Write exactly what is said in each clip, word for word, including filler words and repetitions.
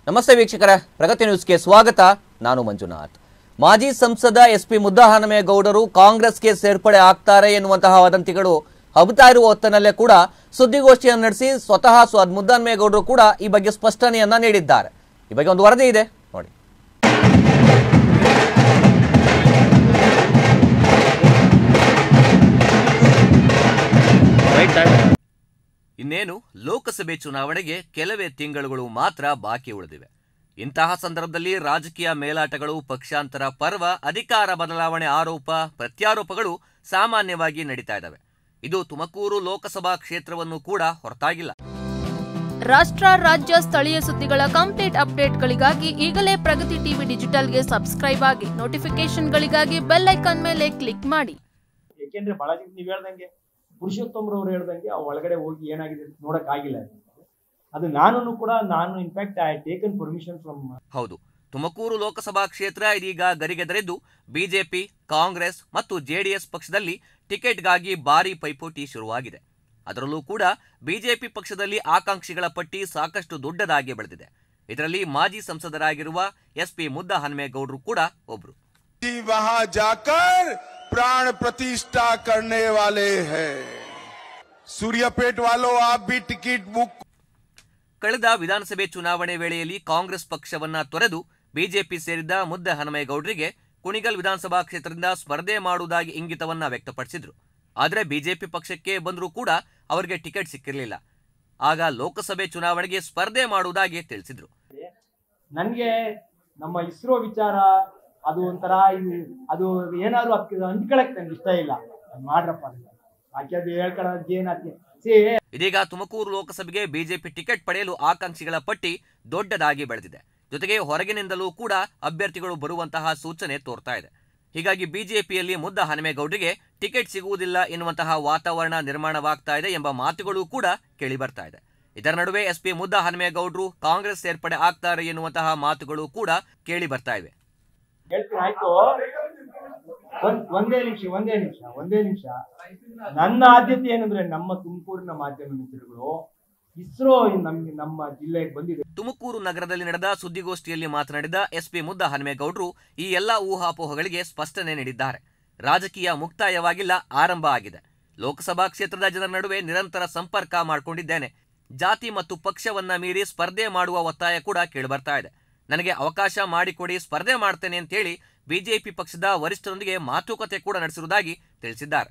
ನಮಸ್ತೆ ವೀಕ್ಷಕರ, ಪ್ರಗತಿ ನ್ಯೂಸ್ಗೆ ಸ್ವಾಗತ. ನಾನು ಮಂಜುನಾಥ್. ಮಾಜಿ ಸಂಸದ ಎಸ್ಪಿ ಮುದ್ದಹನುಮೇಗೌಡರು ಕಾಂಗ್ರೆಸ್ಗೆ ಸೇರ್ಪಡೆ ಆಗ್ತಾರೆ ಎನ್ನುವಂತಹ ವದಂತಿಗಳು ಹಬ್ಬುತ್ತಾ ಇರುವ ಹೊತ್ತಿನಲ್ಲೇ ಕೂಡ ಸುದ್ದಿಗೋಷ್ಠಿಯನ್ನು ನಡೆಸಿ ಸ್ವತಃ ಮುದ್ದಹನುಮೇಗೌಡರು ಕೂಡ ಈ ಬಗ್ಗೆ ಸ್ಪಷ್ಟನೆಯನ್ನ ನೀಡಿದ್ದಾರೆ. ಈ ಬಗ್ಗೆ ಒಂದು ವರದಿ ಇದೆ ನೋಡಿ. ಇನ್ನೇನು ಲೋಕಸಭೆ ಚುನಾವಣೆಗೆ ಕೆಲವೇ ತಿಂಗಳುಗಳು ಮಾತ್ರ ಬಾಕಿ ಉಳಿದಿವೆ. ಇಂತಹ ಸಂದರ್ಭದಲ್ಲಿ ರಾಜಕೀಯ ಮೇಲಾಟಗಳು, ಪಕ್ಷಾಂತರ ಪರ್ವ, ಅಧಿಕಾರ ಬದಲಾವಣೆ ಆರೋಪ ಪ್ರತ್ಯಾರೋಪಗಳು ಸಾಮಾನ್ಯವಾಗಿ ನಡೀತಾ ಇದ್ದಾವೆ. ಇದು ತುಮಕೂರು ಲೋಕಸಭಾ ಕ್ಷೇತ್ರವನ್ನು ಕೂಡ ಹೊರತಾಗಿಲ್ಲ. ರಾಷ್ಟ್ರ, ರಾಜ್ಯ, ಸ್ಥಳೀಯ ಸುದ್ದಿಗಳ ಕಂಪ್ಲೀಟ್ ಅಪ್ಡೇಟ್ಗಳಿಗಾಗಿ ಈಗಲೇ ಪ್ರಗತಿ ಟಿವಿ ಡಿಜಿಟಲ್ಗೆ ಸಬ್ಸ್ಕ್ರೈಬ್ ಆಗಿ, ನೋಟಿಫಿಕೇಶನ್ಗಳಿಗಾಗಿ ಬೆಲ್ ಐಕಾನ್ ಮೇಲೆ ಕ್ಲಿಕ್ ಮಾಡಿ. ಯಾಕೆಂದ್ರೆ ಬಾಲಾಜಿ ನೀವು ಹೇಳ್ದಂಗೆ ಪುರುಷೋತ್ತಮರವರು ಹೇಳ್ದಂಗೆ ಆ ಒಳಗಡೆ ಹೋಗಿ ಏನಾಗಿದೆ ನೋಡಕ್ ಆಗಿಲ್ಲ. ಅದು ನಾನು ಕೂಡ ನಾನು in fact I taken permission from. ಹೌದು, ತುಮಕೂರು ಲೋಕಸಭಾ ಕ್ಷೇತ್ರ ಇದೀಗ ಗರಿಗೆದರಿದ್ದು ಬಿಜೆಪಿ, ಕಾಂಗ್ರೆಸ್ ಮತ್ತು ಜೆಡಿಎಸ್ ಪಕ್ಷದಲ್ಲಿ ಟಿಕೆಟ್ಗಾಗಿ ಭಾರಿ ಪೈಪೋಟಿ ಶುರುವಾಗಿದೆ. ಅದರಲ್ಲೂ ಕೂಡ ಬಿಜೆಪಿ ಪಕ್ಷದಲ್ಲಿ ಆಕಾಂಕ್ಷಿಗಳ ಪಟ್ಟಿ ಸಾಕಷ್ಟು ದೊಡ್ಡದಾಗಿ ಬೆಳೆದಿದೆ. ಇದರಲ್ಲಿ ಮಾಜಿ ಸಂಸದರಾಗಿರುವ ಎಸ್ಪಿ ಮುದ್ದಹನುಮೇಗೌಡರು ಕೂಡ ಒಬ್ರು. वहां जाकर प्राण प्रतिष्ठा करने वाले हैं. सूर्यपेट वालों आप भी टिकट बुक. ಕಳೆದ ವಿಧಾನಸಭೆ ಚುನಾವಣೆ ವೇಳೆಯಲ್ಲಿ ಕಾಂಗ್ರೆಸ್ ಪಕ್ಷವನ್ನ ತೊರೆದು ಬಿಜೆಪಿ ಸೇರಿದ್ದ ಮುದ್ದಹನುಮೇಗೌಡರಿಗೆ ಕುಣಿಗಲ್ ವಿಧಾನಸಭಾ ಕ್ಷೇತ್ರದಿಂದ ಸ್ಪರ್ಧೆ ಮಾಡುವುದಾಗಿ ಇಂಗಿತವನ್ನ ವ್ಯಕ್ತಪಡಿಸಿದ್ರು. ಆದರೆ ಬಿಜೆಪಿ ಪಕ್ಷಕ್ಕೆ ಬಂದರೂ ಕೂಡ ಅವರಿಗೆ ಟಿಕೆಟ್ ಸಿಕ್ಕಿರಲಿಲ್ಲ. ಆಗ ಲೋಕಸಭೆ ಚುನಾವಣೆಗೆ ಸ್ಪರ್ಧೆ ಮಾಡುವುದಾಗಿ ತಿಳಿಸಿದ್ರು. ನನಗೆ ನಮ್ಮ ಇಸ್ರೋ ವಿಚಾರ ಅದು ಒಂಥರ ಅದು ಏನಾದ್ರು ಅದಕ್ಕೆ ಅಂಟ್ಕೊಳಕ್ ನಂಗೆ ಇಷ್ಟ ಇಲ್ಲ. ಮಾಡ್ರಪ್ಪ ಯಾಕೆ ಹೇಳ್ಕೊಳ್ಳೋದು. ಇದೀಗ ತುಮಕೂರು ಲೋಕಸಭೆಗೆ ಬಿಜೆಪಿ ಟಿಕೆಟ್ ಪಡೆಯಲು ಆಕಾಂಕ್ಷಿಗಳ ಪಟ್ಟಿ ದೊಡ್ಡದಾಗಿ ಬೆಳೆದಿದೆ. ಜೊತೆಗೆ ಹೊರಗಿನಿಂದಲೂ ಕೂಡ ಅಭ್ಯರ್ಥಿಗಳು ಬರುವಂತಹ ಸೂಚನೆ ತೋರ್ತಾ ಇದೆ. ಹೀಗಾಗಿ ಬಿಜೆಪಿಯಲ್ಲಿ ಮುದ್ದಹನುಮೇಗೌಡರಿಗೆ ಟಿಕೆಟ್ ಸಿಗುವುದಿಲ್ಲ ಎನ್ನುವಂತಹ ವಾತಾವರಣ ನಿರ್ಮಾಣವಾಗ್ತಾ ಇದೆ ಎಂಬ ಮಾತುಗಳು ಕೂಡ ಕೇಳಿ ಬರ್ತಾ ಇದೆ. ಇದರ ನಡುವೆ ಎಸ್ಪಿ ಮುದ್ದಹನುಮೇಗೌಡರು ಕಾಂಗ್ರೆಸ್ ಸೇರ್ಪಡೆ ಆಗ್ತಾರೆ ಎನ್ನುವಂತಹ ಮಾತುಗಳು ಕೂಡ ಕೇಳಿ ಬರ್ತಾ ಇವೆ. ಹೇಳ್ತೀನಿ ಆಯ್ತು, ಒಂದೇ ನಿಮಿಷ ಒಂದೇ ನಿಮಿಷ ಒಂದೇ ನಿಮಿಷ ನನ್ನ ಆದ್ಯತೆ ಏನಂದ್ರೆ ನಮ್ಮ ತುಮಕೂರಿನ ಮಾಧ್ಯಮ ಮಿತ್ರಗಳು ಇಸ್ರೋ ನಮ್ಗೆ ನಮ್ಮ ಜಿಲ್ಲೆಗೆ ಬಂದಿದೆ. ತುಮಕೂರು ನಗರದಲ್ಲಿ ನಡೆದ ಸುದ್ದಿಗೋಷ್ಠಿಯಲ್ಲಿ ಮಾತನಾಡಿದ ಎಸ್ಪಿ ಮುದ್ದಹನುಮೇಗೌಡರು ಈ ಎಲ್ಲಾ ಊಹಾಪೋಹಗಳಿಗೆ ಸ್ಪಷ್ಟನೆ ನೀಡಿದ್ದಾರೆ. ರಾಜಕೀಯ ಮುಕ್ತಾಯವಾಗಿಲ್ಲ, ಆರಂಭ ಆಗಿದೆ. ಲೋಕಸಭಾ ಕ್ಷೇತ್ರದ ಜನರ ನಡುವೆ ನಿರಂತರ ಸಂಪರ್ಕ ಮಾಡಿಕೊಂಡಿದ್ದೇನೆ. ಜಾತಿ ಮತ್ತು ಪಕ್ಷವನ್ನ ಮೀರಿ ಸ್ಪರ್ಧೆ ಮಾಡುವ ಒತ್ತಾಯ ಕೂಡ ಕೇಳಿಬರ್ತಾ ಇದೆ. ನನಗೆ ಅವಕಾಶ ಮಾಡಿಕೊಡಿ, ಸ್ಪರ್ಧೆ ಮಾಡ್ತೇನೆ ಅಂತ ಹೇಳಿ ಬಿಜೆಪಿ ಪಕ್ಷದ ವರಿಷ್ಠರೊಂದಿಗೆ ಮಾತುಕತೆ ಕೂಡ ನಡೆಸಿರುವುದಾಗಿ ತಿಳಿಸಿದ್ದಾರೆ.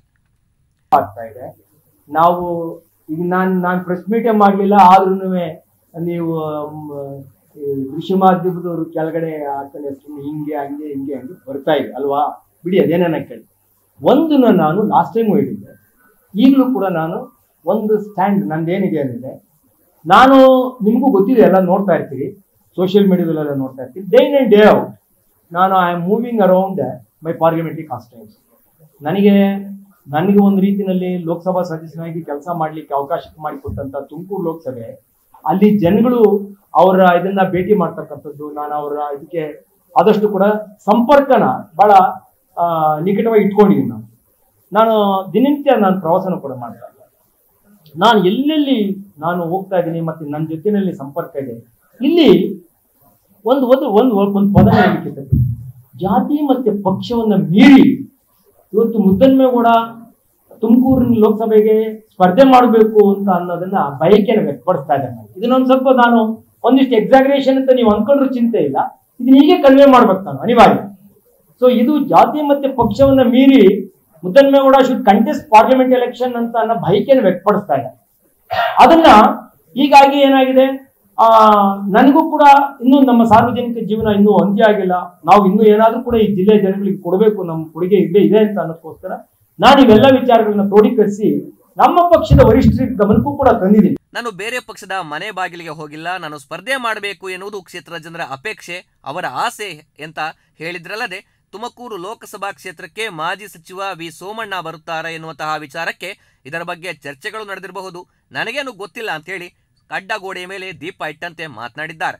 ನಾವು ಈಗ ನಾನು ನಾನು ಪ್ರೆಸ್ ಮೀಟೇ ಮಾಡಲಿಲ್ಲ, ಆದ್ರೂ ನೀವು ಕೃಷಿ ಮಾಧ್ಯಮದವರು ಕೆಳಗಡೆ ಹಾಕಲಿ ಹಿಂಗೆ ಹಂಗೆ ಹಿಂಗೆ ಹಂಗೆ ಬರ್ತಾ ಇದೆ ಅಲ್ವಾ, ಬಿಡಿ ಅದೇನೇನ ಕೇಳಿ. ಒಂದನ್ನು ನಾನು ಲಾಸ್ಟ್ ಟೈಮ್ ಹೇಳಿದ್ದೆ, ಈಗಲೂ ಕೂಡ ನಾನು ಒಂದು ಸ್ಟ್ಯಾಂಡ್ ನಂದೇನಿದೆ ಅಂದಿದೆ. ನಾನು ನಿಮಗೂ ಗೊತ್ತಿದೆ, ಎಲ್ಲ ನೋಡ್ತಾ ಇರ್ತೀರಿ, ಸೋಷಿಯಲ್ ಮೀಡಿಯಾದಲ್ಲೆಲ್ಲ ನೋಡ್ತಾ ಇರ್ತೀವಿ. Day in and day out ನಾನು I am moving around my parliamentary constituency. ನನಗೆ ನನಗೆ ಒಂದು ರೀತಿಯಲ್ಲಿ ಲೋಕಸಭಾ ಸದಸ್ಯನಾಗಿ ಕೆಲಸ ಮಾಡಲಿಕ್ಕೆ ಅವಕಾಶ ಮಾಡಿಕೊಟ್ಟಂತ ತುಮಕೂರು ಲೋಕಸಭೆ, ಅಲ್ಲಿ ಜನಗಳು ಅವರ ಇದನ್ನ ಭೇಟಿ ಮಾಡ್ತಕ್ಕಂಥದ್ದು, ನಾನು ಅವರ ಇದಕ್ಕೆ ಆದಷ್ಟು ಕೂಡ ಸಂಪರ್ಕನ ಬಹಳ ನಿಕಟವಾಗಿ ಇಟ್ಕೊಂಡಿದ್ದೀನಿ. ನಾನು ನಾನು ದಿನನಿತ್ಯ ನಾನು ಪ್ರವಾಸನ ಕೂಡ ಮಾಡ್ತಾ ಇದ್ದೀನಿ. ನಾನು ಎಲ್ಲೆಲ್ಲಿ ನಾನು ಹೋಗ್ತಾ ಇದ್ದೀನಿ ಮತ್ತೆ ನನ್ನ ಜೊತೆಯಲ್ಲಿ ಸಂಪರ್ಕ ಇದೆ. ಇಲ್ಲಿ ಒಂದು ಒಂದು ಒಂದು ಒಂದು ಪದ ಹೇಳಲಿಕ್ಕೆ, ಜಾತಿ ಮತ್ತೆ ಪಕ್ಷವನ್ನ ಮೀರಿ ಇವತ್ತು ಮುದ್ದಹನುಮೇಗೌಡ ತುಮಕೂರಿನ ಲೋಕಸಭೆಗೆ ಸ್ಪರ್ಧೆ ಮಾಡಬೇಕು ಅಂತ ಅನ್ನೋದನ್ನ ಬಯಕೆಯನ್ನು ವ್ಯಕ್ತಪಡಿಸ್ತಾ ಇದ್ದಾರೆ. ಇದನ್ನೊಂದು ಸ್ವಲ್ಪ ನಾನು ಒಂದಿಷ್ಟು ಎಕ್ಸಾಗ್ರೇಷನ್ ಅಂತ ನೀವು ಅನ್ಕೊಂಡ್ರು ಚಿಂತೆ ಇಲ್ಲ, ಇದನ್ನ ಹೀಗೆ ಕನ್ವೆ ಮಾಡ್ಬೇಕು ನಾನು ಅನಿವಾರ್ಯ. ಸೊ ಇದು ಜಾತಿ ಮತ್ತೆ ಪಕ್ಷವನ್ನ ಮೀರಿ Muddahanumegowda should contest parliament election ಅಂತ ಅನ್ನೋ ಬಯಕೆಯನ್ನು ವ್ಯಕ್ತಪಡಿಸ್ತಾ ಇದ್ದಾರೆ. ಅದನ್ನ ಹೀಗಾಗಿ ಏನಾಗಿದೆ, ಆ ನನಗೂ ಕೂಡ ಇನ್ನೂ ನಮ್ಮ ಸಾರ್ವಜನಿಕ ಜೀವನ ಇನ್ನೂ ಅಂತ್ಯ ಆಗಿಲ್ಲ. ನಾವು ಇನ್ನೂ ಏನಾದ್ರೂ ಕೂಡ ಈ ಜಿಲ್ಲೆಯ ಜನಗಳಿಗೆ ಕೊಡಬೇಕು, ನಮ್ಮ ಕೊಡುಗೆ ಇದ್ದೇ ಇದೆ ಅಂತ ಅನ್ನೋದಕ್ಕೋಸ್ಕರ ನಾನು ಇವೆಲ್ಲ ವಿಚಾರಗಳನ್ನ ಕ್ರೋಢೀಕರಿಸಿ ನಮ್ಮ ಪಕ್ಷದ ವರಿಷ್ಠರ ಗಮನಕ್ಕೂ ಕೂಡ ತಂದಿದ್ದೀನಿ. ನಾನು ಬೇರೆ ಪಕ್ಷದ ಮನೆ ಬಾಗಿಲಿಗೆ ಹೋಗಿಲ್ಲ, ನಾನು ಸ್ಪರ್ಧೆ ಮಾಡಬೇಕು ಎನ್ನುವುದು ಕ್ಷೇತ್ರದ ಜನರ ಅಪೇಕ್ಷೆ, ಅವರ ಆಸೆ ಅಂತ ಹೇಳಿದ್ರಲ್ಲದೆ, ತುಮಕೂರು ಲೋಕಸಭಾ ಕ್ಷೇತ್ರಕ್ಕೆ ಮಾಜಿ ಸಚಿವ ವಿ ಸೋಮಣ್ಣ ಬರುತ್ತಾರೆ ಎನ್ನುವಂತಹ ವಿಚಾರಕ್ಕೆ ಇದರ ಬಗ್ಗೆ ಚರ್ಚೆಗಳು ನಡೆದಿರಬಹುದು, ನನಗೇನು ಗೊತ್ತಿಲ್ಲ ಅಂತ ಹೇಳಿ ಅಡ್ಡ ಗೋಡೆಯ ಮೇಲೆ ದೀಪ ಇಟ್ಟಂತೆ ಮಾತನಾಡಿದ್ದಾರೆ.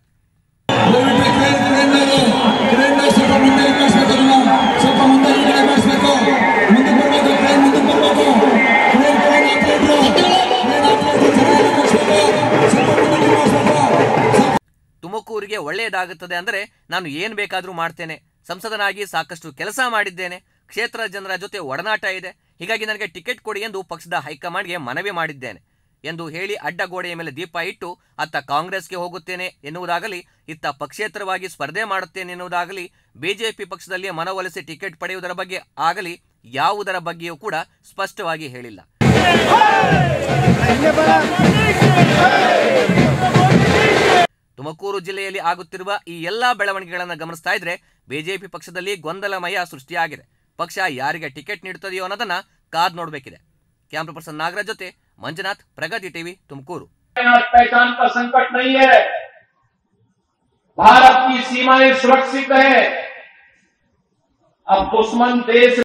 ತುಮಕೂರಿಗೆ ಒಳ್ಳೆಯದಾಗುತ್ತದೆ ಅಂದರೆ ನಾನು ಏನು ಬೇಕಾದರೂ ಮಾಡ್ತೇನೆ, ಸಂಸದನಾಗಿ ಸಾಕಷ್ಟು ಕೆಲಸ ಮಾಡಿದ್ದೇನೆ, ಕ್ಷೇತ್ರದ ಜನರ ಜೊತೆ ಒಡನಾಟ ಇದೆ, ಹೀಗಾಗಿ ನನಗೆ ಟಿಕೆಟ್ ಕೊಡಿ ಎಂದು ಪಕ್ಷದ ಹೈಕಮಾಂಡ್ಗೆ ಮನವಿ ಮಾಡಿದ್ದೇನೆ ಎಂದು ಹೇಳಿ ಅಡ್ಡಗೋಡೆಯ ಮೇಲೆ ದೀಪ ಇಟ್ಟು ಅತ್ತ ಕಾಂಗ್ರೆಸ್ಗೆ ಹೋಗುತ್ತೇನೆ ಎನ್ನುವುದಾಗಲಿ, ಇತ್ತ ಪಕ್ಷೇತರವಾಗಿ ಸ್ಪರ್ಧೆ ಮಾಡುತ್ತೇನೆ ಎನ್ನುವುದಾಗಲಿ, ಬಿಜೆಪಿ ಪಕ್ಷದಲ್ಲಿ ಮನವೊಲಿಸಿ ಟಿಕೆಟ್ ಪಡೆಯುವುದರ ಬಗ್ಗೆ ಆಗಲಿ ಯಾವುದರ ಬಗ್ಗೆಯೂ ಕೂಡ ಸ್ಪಷ್ಟವಾಗಿ ಹೇಳಿಲ್ಲ. ತುಮಕೂರು ಜಿಲ್ಲೆಯಲ್ಲಿ ಆಗುತ್ತಿರುವ ಈ ಎಲ್ಲಾ ಬೆಳವಣಿಗೆಗಳನ್ನು ಗಮನಿಸ್ತಾ ಇದ್ರೆ ಬಿಜೆಪಿ ಪಕ್ಷದಲ್ಲಿ ಗೊಂದಲಮಯ ಸೃಷ್ಟಿಯಾಗಿದೆ. ಪಕ್ಷ ಯಾರಿಗೆ ಟಿಕೆಟ್ ನೀಡುತ್ತದೆಯೋ ಅನ್ನೋದನ್ನ ಕಾದ್ ನೋಡಬೇಕಿದೆ. ಕ್ಯಾಮ್ರಾ ಪರ್ಸನ್ ನಾಗರಾಜ್ ಜೊತೆ ಮಂಜುನಾಥ್, ಪ್ರಗತಿ ಟಿವಿ, ತುಮಕೂರು. पहचान का संकट नहीं है, भारत की सीमाएं सुरक्षित है। अब दुश्मन देश